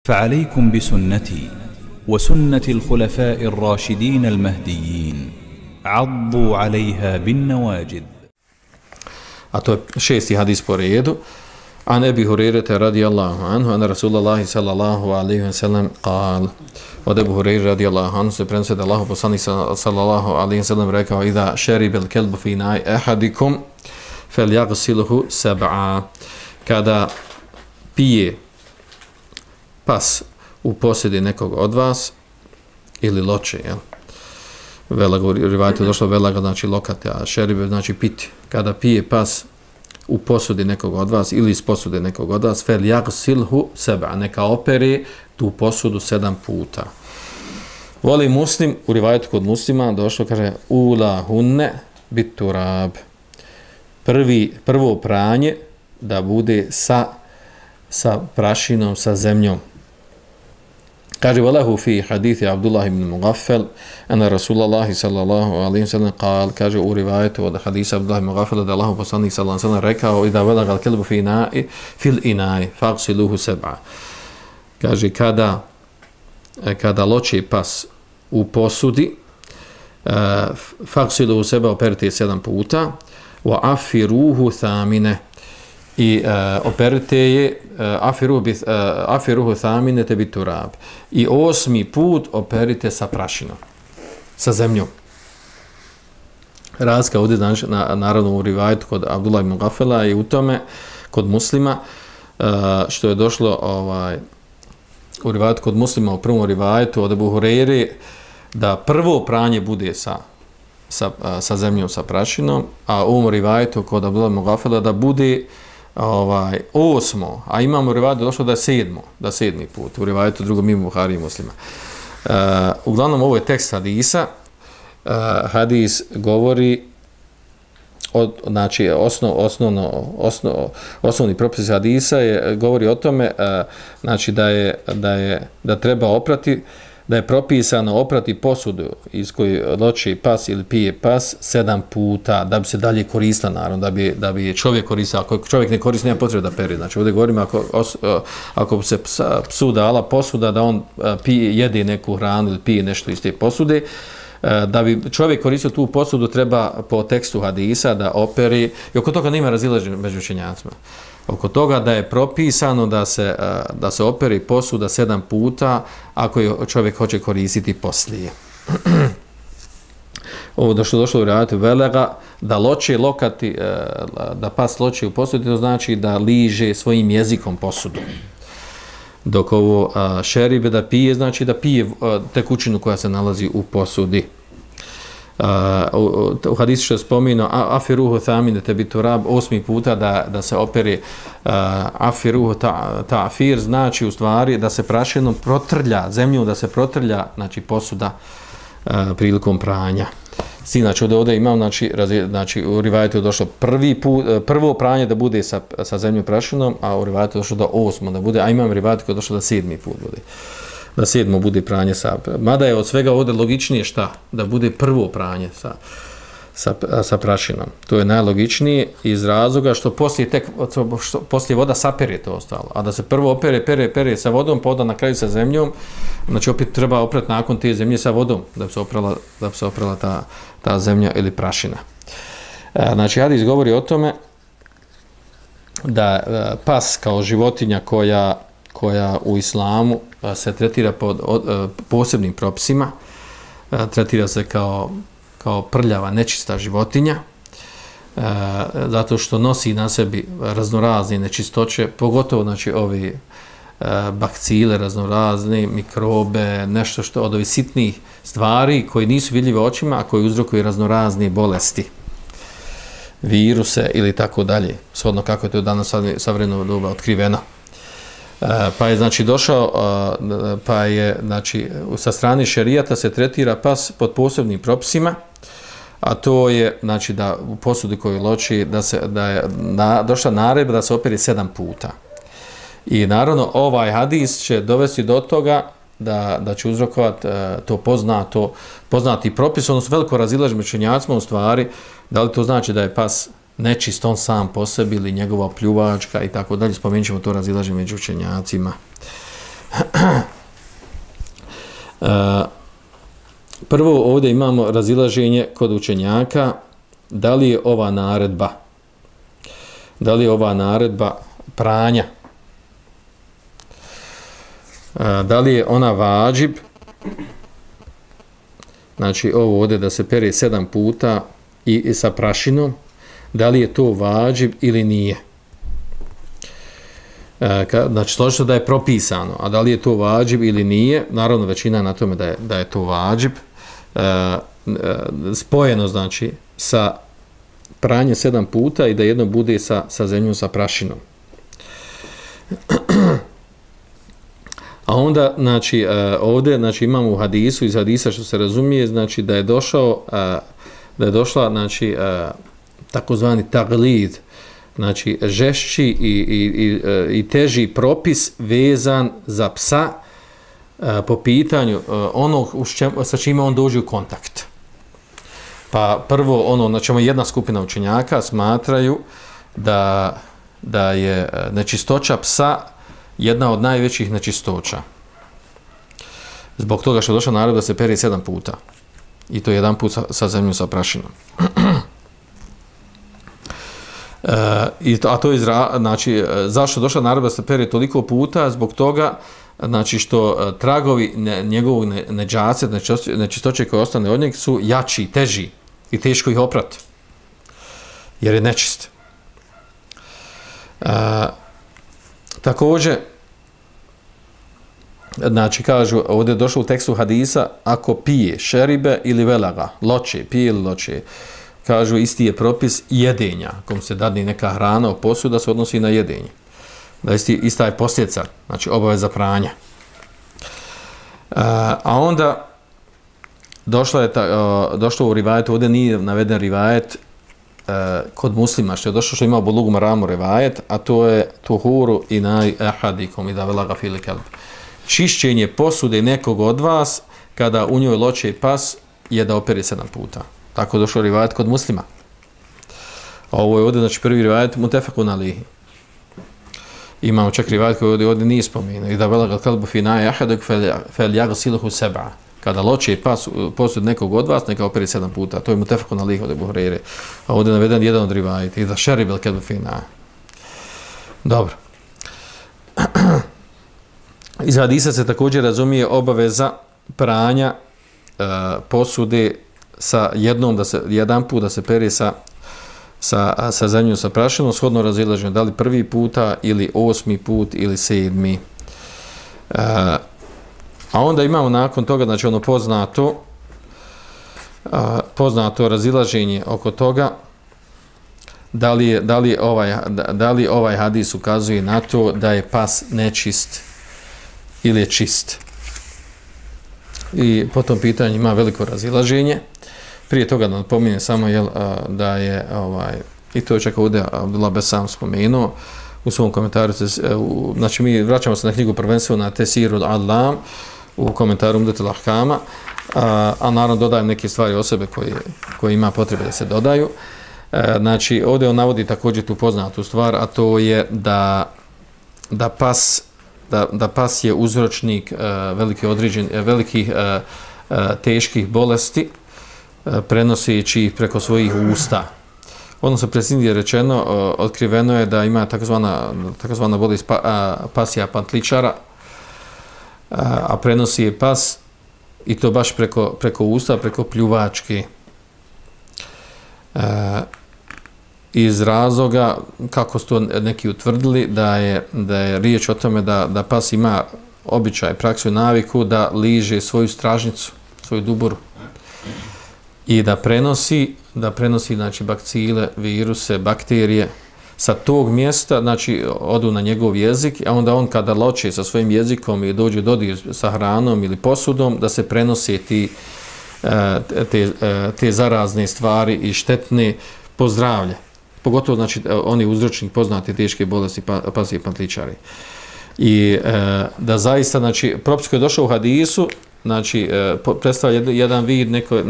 فعليكم بسنتي وسنة الخلفاء الراشدين المهديين عضوا عليها بالنواجذ. A to je šesti hadis po redu. An Ebi Hurejrete radijallahu anhu, an Rasulullahi sallallahu alaihi wa sallam qal. Od Ebu Hurejre radijallahu anhu se prenosi da Allahu poslanik sallallahu alaihi wa sallam rekao: "Iza šeribe l-kelbu fi na'i ahadikum falyagsilhu sab'a." Kada pije pas u posjedi nekog od vas ili loče, jel? Velaga u rivajtu došlo velaga, znači lokate, a šeribe znači piti. Kada pije pas u posudi nekog od vas ili iz posude nekog od vas, fel jagsilhu seba, neka operi tu posudu 7 puta. Voli Muslim, u rivajtu kod Muslima došlo, kaže, ula hunne biturab. Prvo pranje da bude sa prašinom, sa zemljom. Kaže, valahu fi hadithi Abdullah ibn Mughaffal, ana Rasulullahi sallallahu alaihi wa sallam qal, kaže u rivajetu od hadisa Abdullah ibn Mughaffala da Allahu poslanik sallallahu alaihi wa sallam rekao: "Ida velaga al-kelbu fi na'i fil ina'i fagsiluhu sab'a." Kaže, kada loči pas u posudi, fagsiluhu sab'a, operite 7 puta, wa afiruhu thamine, i operite je afiruhu thamine te biturab, i 8. put operite sa prašinom, sa zemljom. Razlika ovdje, znači, naravno u rivajetu kod Abdullah ibn Gafela i u tome kod Muslima, što je došlo u rivajetu kod Muslima, u prvom rivajetu od Ebu Hurejre, da prvo pranje bude sa zemljom, sa prašinom, a u ovom rivajetu kod Abdullah ibn Gafela da bude 8. a imamo u rivajetu došlo da je 7. put, u rivajetu drugom mimo Buhari i Muslima. Uglavnom ovo je tekst hadisa. Hadis govori znači osnovni propis hadisa govori o tome, znači da treba oprati, da je propisano oprati posudu iz koje loči pas ili pije pas 7 puta, da bi se dalje koristila, naravno, da bi čovjek koristio. Ako čovjek ne koristi, nema potrebe da pere. Znači ovdje govorimo ako se psu dala posuda da on jede neku hranu ili pije nešto iz te posude, da bi čovjek koristio tu posudu, treba po tekstu hadisa da operi, i oko toga nema razilaženja među učenjacima. Oko toga da je propisano da se operi posuda 7 puta ako je čovjek hoće koristiti poslije. Ovo došlo u rivajetu velega, da loče lokati, da pas loče u posudi, to znači da liže svojim jezikom posudu. Dok ovo šeribe da pije, znači da pije tekućinu koja se nalazi u posudi. U hadisu što je spomenuo afiruhu thamine te biturab 8. puta da se operi afiruhu ta'fir, znači u stvari da se prašinom protrlja zemlju, da se protrlja, znači posuda prilikom pranja. Znači ovdje imam, znači u rivajetu je došlo prvo pranje da bude sa zemljom prašinom, a u rivajetu je došlo do 8. da bude, a imam rivajetu koji je došlo da 7. put bude. Da 7. bude pranje mada je od svega ovdje logičnije šta? Da bude prvo pranje sa prašinom. To je najlogičnije iz razloga što poslije voda sapere to ostalo. A da se prvo pere sa vodom, pa onda na kraju sa zemljom, znači opet treba oprati nakon te zemlje sa vodom, da bi se oprala ta zemlja ili prašina. Znači hadis govori o tome da pas kao životinja koja u islamu se tretira pod posebnim propisima, tretira se kao prljava, nečista životinja, zato što nosi na sebi raznorazne nečistoće, pogotovo, znači, ovi bakcile, raznorazne mikrobe, nešto što od ovih sitnih stvari koji nisu vidljive očima, a koji uzrokuju raznorazne bolesti, viruse ili tako dalje, shodno kako je to danas savremeno doba otkriveno. Pa je, znači, došao, pa je, znači, sa strane šerijata se tretira pas pod posebnim propisima, a to je, znači, da u posudi koju loči, da je došla naredba da se operi 7 puta. I naravno ovaj hadis će dovesti do toga da će uzrokovati to poznati propis, odnosno veliko razilaženje među učenjacima, u stvari, da li to znači da je pas nečist on sam po sebi ili njegova pljuvačka i tako dalje. Spomenut ćemo to razilaženje među učenjacima. Prvo ovdje imamo razilaženje kod učenjaka da li je ova naredba pranja, da li je ona vađib, znači ovo ovdje da se pere 7 puta i sa prašinom, da li je to vađib ili nije. Znači složito da je propisano, a da li je to vađib ili nije, naravno većina na tome da je to vađib, spojeno znači sa pranje 7 puta i da jedno bude sa zemljom sa prašinom. A onda znači ovdje znači imamo u hadisu, iz hadisa što se razumije, znači da je došla znači takozvani taglid, znači žešći i teži propis vezan za psa po pitanju onog sa čime on dođe u kontakt. Pa prvo ono, znači jedna skupina učenjaka smatraju da je nečistoća psa jedna od najvećih nečistoća. Zbog toga što je došla naredba da se pere 7 puta. I to jedan put sa zemljom sa prašinom. A to je znači, zašto je došla naredba da se pere toliko puta? Zbog toga znači što tragovi njegovog neđace, nečistoće koje ostane od njeg su jači, teži i teško ih oprati. Jer je nečist. Također, znači kažu, ovdje je došlo u tekstu hadisa, ako pije šeribe ili velaga, loče, pije ili loče, kažu isti je propis jedenja, kom se dadne neka hrana u posudu da se odnosi na jedenje. Da ista je posljedica, znači obaveza pranja. A onda došlo u rivajetu, ovdje nije naveden rivajet kod muslima, što je došlo što ima Bulugu Maramu rivajet, a to je tuhuru i naj ahadikom i da velaga fili kelb. Čišćenje posude nekog od vas kada u njoj loče pas je da opere 7 puta. Tako je došlo rivajet kod muslima. A ovo je ovdje, znači prvi rivajet mutefekun alihi. Imamo čak rivajet koji ovdje nije spomenuo. I da velaga kelbu fi naj ahadikom fel jagsiluhu seba. Kada loče pas posud nekog od vas, neka opere 7 puta. To je mutefekun alihi od Ebu Hureyre. A ovdje je naveden jedan od rivajeta. I da šeribel kelbu fi naj. Dobro. Iz hadisa se također razumije obaveza pranja posude sa jedan put da se pere sa zemljom sa prašinom, shodno razilaženju da li prvi puta ili 8. put ili 7. A onda imamo nakon toga, znači ono poznato razilaženje oko toga da li ovaj hadis ukazuje na to da je pas nečist ili je čist. I po tom pitanju ima veliko razilaženje. Prije toga da napominjem samo da je i to je čak ovdje Abdullah Besam spomenuo u svom komentaru, znači mi vraćamo se na knjigu prvenstveno na Tesirul Adlam u komentaru Umdetul Ahkama, a naravno dodajem neke stvari o sebe koje ima potrebe da se dodaju. Znači ovdje on navodi također tu poznatu stvar, a to je da pas je uzročnik velikih teških bolesti, prenoseći ih preko svojih usta. Odnosno, preciznije je rečeno, otkriveno je da ima takozvana bolest pasija pantličara, a prenosi je pas i to baš preko usta, preko pljuvačke. Iz razloga, kako su to neki utvrdili, da je riječ o tome da pas ima običaj, praksu i naviku da liže svoju stražnicu, svoju duburu i da prenosi znači bakcile, viruse, bakterije sa tog mjesta, znači odu na njegov jezik, a onda on kada loče sa svojim jezikom i dođe dodir sa hranom ili posudom, da se prenose te zarazne stvari i štetne po zdravlje. Pogotovo, znači, oni uzročnik poznati teške bolesti, pasije pantličari. I da zaista, znači, propis koji je došao u hadisu, znači, predstavlja jedan vid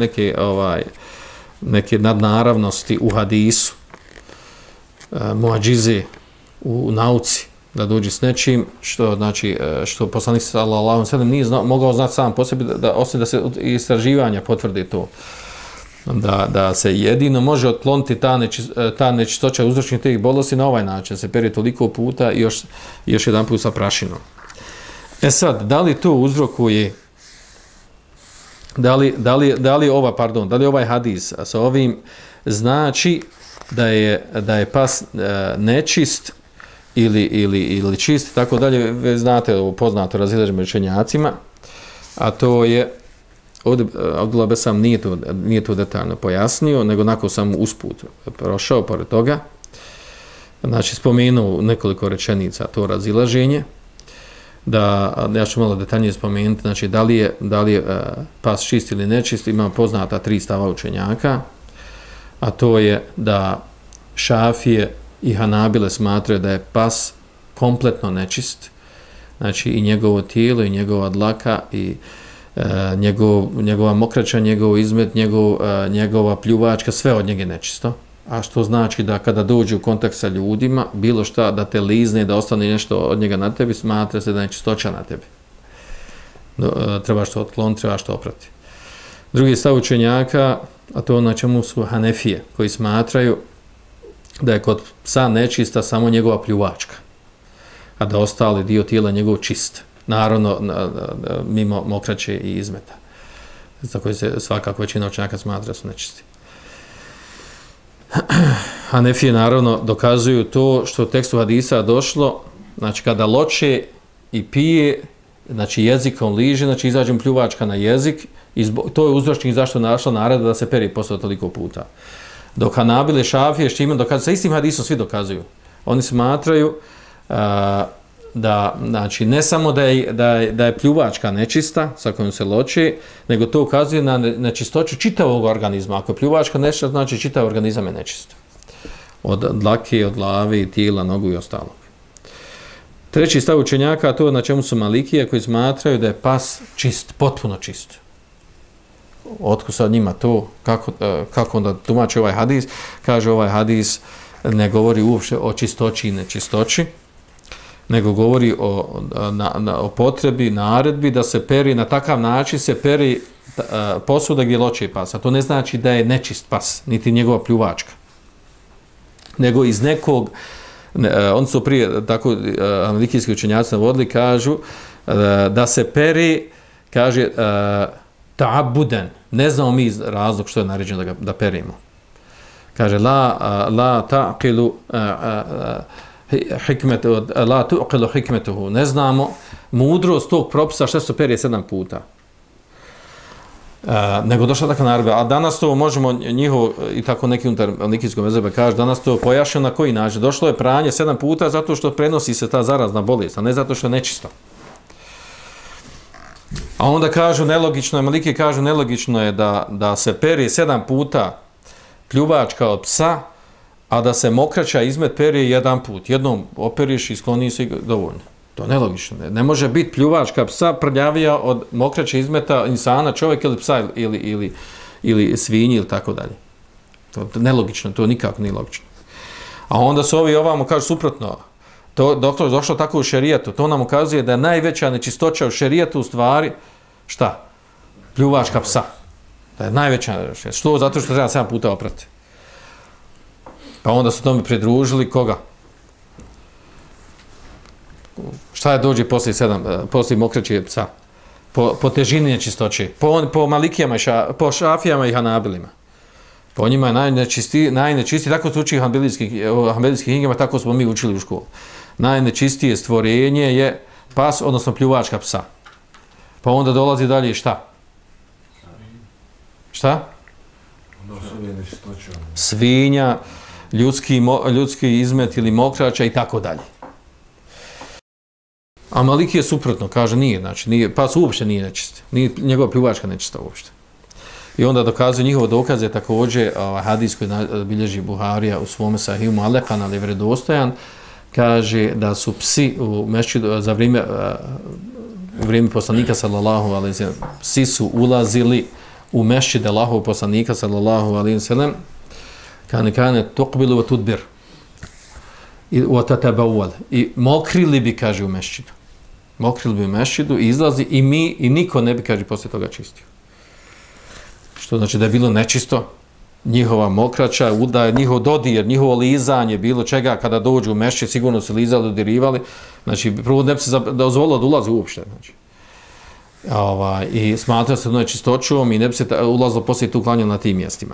neke nadnaravnosti u hadisu, muadžize u nauci, da dođe s nečim što znači što poslanik sallallahu alejhi ve sellem nije mogao znati sam po sebi osim da se istraživanja potvrdi to da se jedino može otkloniti ta nečistoća uzročnih tih bolesti na ovaj način se pere toliko puta i još jedan put sa prašinom. Sad, da li to uzrokuje da li ovaj hadis sa ovim znači da je pas nečist ili čist, tako dalje, već znate, poznato razilaženje učenjacima, a to je, ovdje Abdullah Besam nije to detaljno pojasnio, nego onako samo usput prošao pored toga, znači spomenuo nekoliko rečenica to razilaženje, da ja ću malo detaljnije spomenuti, znači da li je pas čist ili nečist, ima poznata 3 stava učenjaka, a to je da Šafije i Hanabile smatraju da je pas kompletno nečist, znači i njegovo tijelo i njegova dlaka i njegova mokraća, njegov izmet, njegova pljuvačka, sve od njega je nečisto. A što znači da kada dođe u kontakt sa ljudima, bilo šta da te lizne, da ostane nešto od njega na tebi, smatra se da je nečistoća na tebi. Trebaš to otkloniti, trebaš to oprati. Drugi stav učenjaka, a to na čemu su Hanefije, koji smatraju da je kod psa nečista samo njegova pljuvačka, a da ostali dio tijela njegov čist. Naravno, mimo mokraće i izmeta, za koji se svakako većina učenjaka smatra da su nečisti. Hanefije naravno dokazuju to što u tekstu hadisa došlo, znači kada loče i pije, znači jezikom liže, znači izađe pljuvačka na jezik, i to je uzročnik zašto je našla naredba da se peri posle toliko puta. Dok Hanabile, Šafije, Štiman dokazuju, sa istim hadisom svi dokazuju. Oni smatraju da, znači, ne samo da je pljuvačka nečista sa kojom se loči, nego to ukazuje na nečistoću čitavog organizma. Ako je pljuvačka nečista, znači čitav organizam je nečist. Od dlake, od glave, tijela, nogu i ostalog. Treći stav učenjaka, to na čemu su Malikije, koji smatraju da je pas čist, potpuno čist. Otkud sad njima to, kako onda tumače ovaj hadis? Kaže, ovaj hadis ne govori uopšte o čistoći i nečistoći, nego govori o potrebi, naredbi da se peri, na takav način se peri posuda gdje loče pas. A to ne znači da je nečist pas, niti njegova pljuvačka. Nego iz nekog, oni su prije, tako analikijski učenjaci navodili, kažu da se peri, kaže, ta'abuden. Ne znamo mi razlog što je naređeno da perimo. Kaže, la taqilu la tuqilu hikmetuhu. Ne znamo mudrost tog propisa što se perije 7 puta. Nego došla takva naredba. A danas to možemo njihovo, i tako neki unutar nikijskog mezheba kaže, danas to pojašnjeno na koji način. Došlo je pranje 7 puta zato što prenosi se ta zarazna bolest, a ne zato što je nečisto. A onda kažu nelogično je, Maliki kažu nelogično je da se peri 7 puta pljuvačka od psa, a da se mokraća izmet perije 1 put. Jednom operiš i skloni se dovoljno. To je nelogično. Ne može biti pljuvačka psa prljavija od mokraće izmeta insana, čovjek ili psa ili svinji ili tako dalje. To je nelogično, to nikako nije logično. A onda su ovi ovamo kažu suprotno. Doktor došlo tako u šerijetu, to nam ukazuje da je najveća nečistoća u šerijetu u stvari, šta? Pljuvačka psa. Da je najveća, što? Zato što treba 7 puta oprati. Pa onda su tome pridružili koga? Šta je dođe poslije mokraće psa? Po težini nečistoće. Po Malikijama, po Šafijama i Hanabilima. Po njima je najnečistiji, tako se uči hanbelijskih knjigama, tako smo mi učili u školu. Najnečistije stvorenje je pas, odnosno pljuvačka psa. Pa onda dolazi dalje šta? Šta? Svinja, ljudski izmet ili mokraća i tako dalje. A Maliki je suprotno, kaže nije, znači pas uopšte nije nečist. Njegova pljuvačka nečista uopšte. I onda dokazuje njihovo dokaze također hadis koji bilježi Buharija u svome Sahihu Mu'allakan, ali je vjerodostojan, kaže da su psi u mešćidu za vrijeme poslanika sallallahu alejhi ve sellem, psi su ulazili u mešćid Allahovog poslanika sallallahu alejhi ve sellem, kane tuqbilu wa tudbir. I mokrili bi, kaže, u mešćidu. Mokrili bi u mešćidu i izlazi i niko ne bi, kaže, poslije toga čistio. Što znači da je bilo nečisto, njihova mokraća, da je njihov dodir, njihovo lizanje, bilo čega, kada dođu u mešćid, sigurno se lizali, dodirivali, znači, prvo ne bi se dozvolilo da ulazi uopšte, znači. I smatra se nečistoćom i ne bi se ulazilo poslije tu klanjalo na tim mjestima.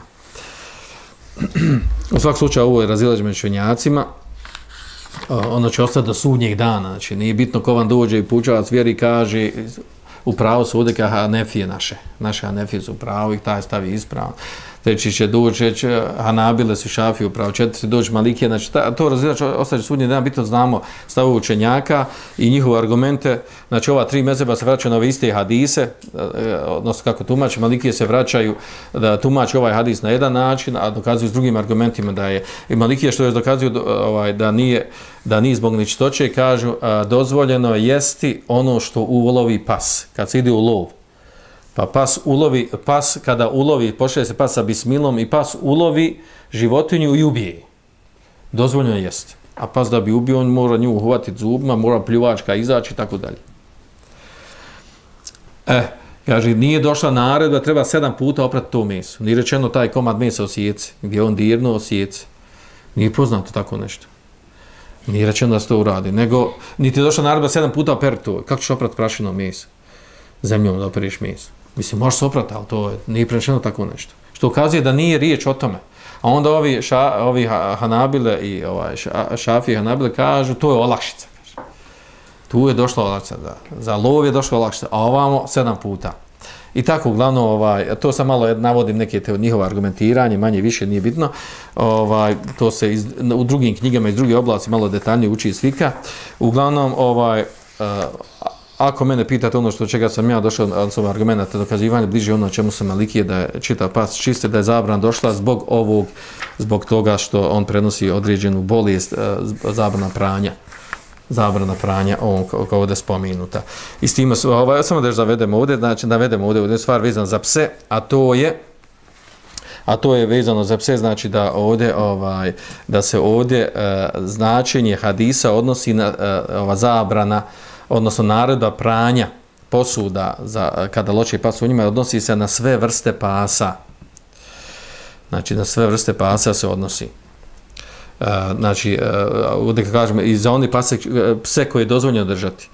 U svakom slučaju ovo je razilaženje među učenjacima, ono će ostati do sudnjeg dana, znači nije bitno ko vam dođe i poučavac vjeri kaže u pravu su ovdje kao Hanefije naše Hanefije su u pravu i taj stavi ispravan. Treći će doći, Hanabile su Šafije u pravu, četiri će doći Malikije, znači to razilaženje ostaje sudnji dan, bitno znamo stavu učenjaka i njihove argumente, znači ova tri mezheba se vraćaju na ove iste hadise, odnosno kako tumači, Malikije se vraćaju da tumači ovaj hadis na jedan način, a dokazuju s drugim argumentima da je, i Malikije što još dokazuju da nije zbog nečistoće, kažu dozvoljeno je jesti ono što ulovi pas, kad se ide u lov. Pa pas kada ulovi, pošalje se pas sa bismilom i pas ulovi životinju i ubije. Dozvoljeno je jesti. A pas da bi ubio, on mora nju uhvatiti zubima, mora pljuvačka izaći i tako dalje. Kaže, nije došla naredba, treba 7 puta oprati to meso. Nije rečeno taj komad mesa osjeci, gdje on dirno osjeci. Nije poznato tako nešto. Nije rečeno da se to uradi. Nego, niti je došla naredba 7 puta oprati to. Kako ćeš oprati prašino meso? Zemljom da operiš meso. Mislim, možeš se oprati, ali to nije prečeno tako nešto. Što ukazuje da nije riječ o tome. A onda ovi Hanabile i Šafije i Hanabile kažu, to je olakšica. Tu je došla olakšica, za lov je došla olakšica, a ovamo 7 puta. I tako, uglavnom, to sam malo navodim neke njihove argumentiranje, manje više nije bitno. To se u drugim knjigama iz drugih oblasti malo detaljnije uči iz fika. Uglavnom, ako mene pitate ono što čega sam ja došao od svog argumenta dokazivanja, bliže ono čemu sam Malikije da je čitav pas čiste, da je zabrana došla zbog toga što on prenosi određenu bolest, zabrana pranja kao ovdje spomenuta. I s time, samo da još zavedemo ovdje, znači navedemo ovdje stvar vezana za pse, a to je vezano za pse, znači da se ovdje značenje hadisa odnosi na zabrana, odnosno naredba pranja posuda kada loči pas u njima, odnosi se na sve vrste pasa. Znači, na sve vrste pasa se odnosi. Znači, ovdje kažemo, i za oni pse koje je dozvoljeno držati.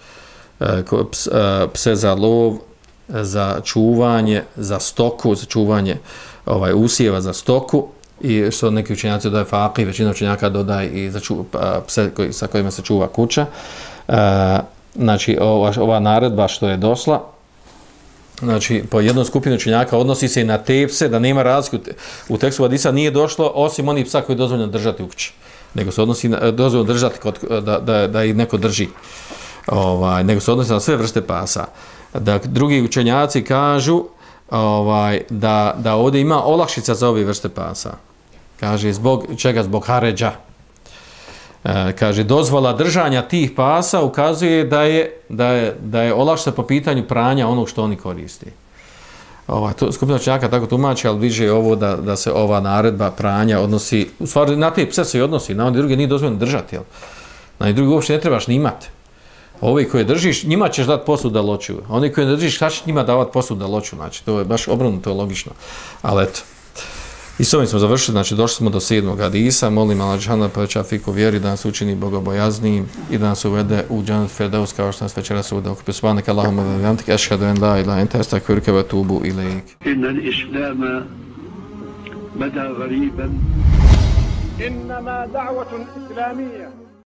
Pse za lov, za čuvanje, za stoku, za čuvanje usjeva za stoku, i što neki učenjaci dodaje fakih, većina učenjaka dodaje i za pse sa kojima se čuva kuća. Znači, ova naredba što je došla, znači, po jednoj skupini učenjaka odnosi se i na te pse, da nema razlike u tekstu hadisa, nije došlo osim onih psa koji je dozvoljeno držati u kući, nego se odnosi dozvoljeno držati da ih neko drži, nego se odnosi na sve vrste pasa. Da drugi učenjaci kažu da ovdje ima olakšica za ove vrste pasa. Kaže, zbog čega? Zbog haređa. Kaže, dozvola držanja tih pasa ukazuje da je olakšica po pitanju pranja onog što oni koristi. Skupina učenjaka tako tumači, ali bliže je ovo da se ova naredba pranja odnosi, u stvari na te pse se i odnosi, na one druge nije dozvoljeno držati, jel? Na one druge uopšte ne trebaš ni imati. Ovi koje držiš, njima ćeš dati posud da ločuju. Oni koje ne držiš, šta ćeš njima davati posud da loču? Znači, to je baš obrnuto, to je logično. Ali eto. I s ovim smo završili, znači došli smo do 7. hadisa, molim Allah dželle poveća fiku vjeri, da nas učini bogobojaznijim i da nas uvede u džennet Firdaus, kao što nas večeras uvede u kupi. Subhanaka Allahumma wa bihamdika, ashhadu an la ilaha illa anta, astaghfiruka wa atubu ilaik. Inna al-islam bada ghariban. Innama da'watun islamiyya